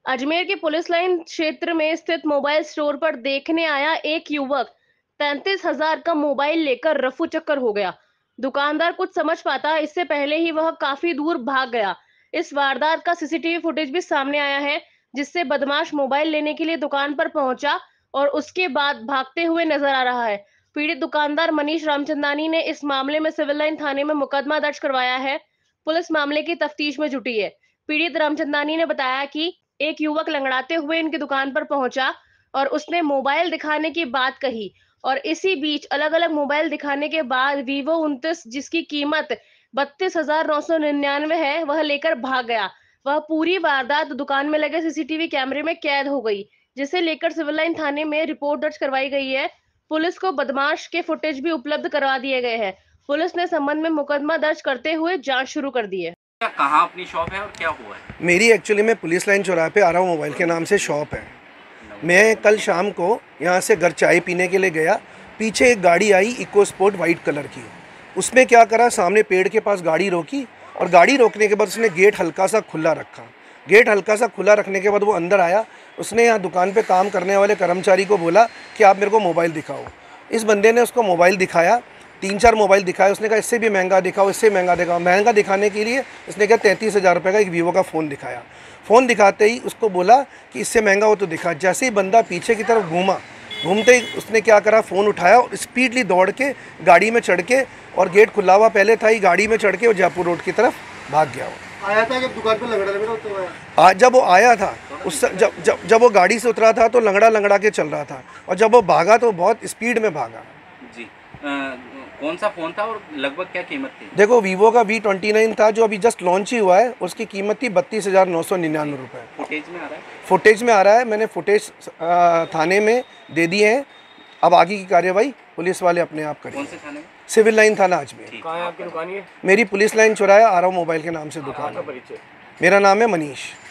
अजमेर के police line क्षेत्र में स्थित मोबाइल स्टोर पर देखने आया एक युवक 33,000 का मोबाइल लेकर रफू चक्कर हो गया। दुकानदार कुछ समझ पाता इससे पहले ही वह काफी दूर भाग गया। इस वारदात का सीसीटीवी फुटेज भी सामने आया है, जिससे बदमाश मोबाइल लेने के लिए दुकान पर पहुंचा और उसके बाद भागते हुए नजर आ रहा है। पीड़ित दुकानदार मनीष रामचंदानी ने इस मामले में सिविल लाइन थाने में मुकदमा दर्ज करवाया है। पुलिस मामले की तफ्तीश में जुटी है। पीड़ित रामचंदानी ने बताया कि एक युवक लंगड़ाते हुए इनकी दुकान पर पहुंचा और उसने मोबाइल दिखाने की बात कही और इसी बीच अलग-अलग मोबाइल दिखाने के बाद Vivo 29 जिसकी कीमत 32,999 है, वह लेकर भाग गया। वह पूरी वारदात दुकान में लगे सीसीटीवी कैमरे में कैद हो गई, जिसे लेकर सिविल लाइन थाने में रिपोर्ट दर्ज करवाई गई है। पुलिस को बदमाश के फुटेज भी उपलब्ध करवा दिए गए हैं। पुलिस ने संबंध में मुकदमा दर्ज करते हुए जांच शुरू कर दी है। क्या कहाँ अपनी शॉप है और क्या हुआ है? मेरी एक्चुअली में पुलिस लाइन चौराहे पे आरव मोबाइल के नाम से शॉप है। मैं कल शाम को यहाँ से घर चाय पीने के लिए गया। पीछे एक गाड़ी आई इको स्पोर्ट वाइट कलर की। उसमें क्या करा, सामने पेड़ के पास गाड़ी रोकी और गाड़ी रोकने के बाद उसने गेट हल्का सा खुला रखा। गेट हल्का सा खुला रखने के बाद वो अंदर आया। उसने यहाँ दुकान पे काम करने वाले कर्मचारी को बोला कि आप मेरे को मोबाइल दिखाओ। इस बंदे ने उसको मोबाइल दिखाया, 3-4 मोबाइल दिखाया। उसने कहा इससे भी महंगा दिखाओ, इससे महंगा दिखाओ। महंगा दिखाने के लिए उसने क्या 33,000 रुपये का एक वीवो का फ़ोन दिखाया। फ़ोन दिखाते ही उसको बोला कि इससे महंगा हो तो दिखा। जैसे ही बंदा पीछे की तरफ घूमा, घूमते ही उसने क्या करा, फ़ोन उठाया और स्पीडली दौड़ के गाड़ी में चढ़ के, और गेट खुला हुआ पहले था ही, गाड़ी में चढ़ के और जयपुर रोड की तरफ भाग गया। वो आया था जब दुकान पे लंगड़ा लंगड़ा तो आया। आज जब वो आया था उस जब वो गाड़ी से उतरा था तो लंगड़ा लंगड़ा के चल रहा था, और जब वो भागा तो बहुत स्पीड में भागा। जी कौन सा फ़ोन था और लगभग क्या कीमत थी? देखो वीवो का V29 था जो अभी जस्ट लॉन्च ही हुआ है। उसकी कीमत थी 32,999 रुपये। फुटेज में आ रहा है? फुटेज में आ रहा है। मैंने फुटेज थाने में दे दिए हैं। अब आगे की कार्यवाही पुलिस वाले अपने आप करेंगे। कौन से थाने में? सिविल लाइन थाना अजमेर। कहाँ है आपकी दुकान? ये मेरी पुलिस लाइन चौराहा आरव मोबाइल के नाम से दुकान है। परिचय? मेरा नाम है मनीष।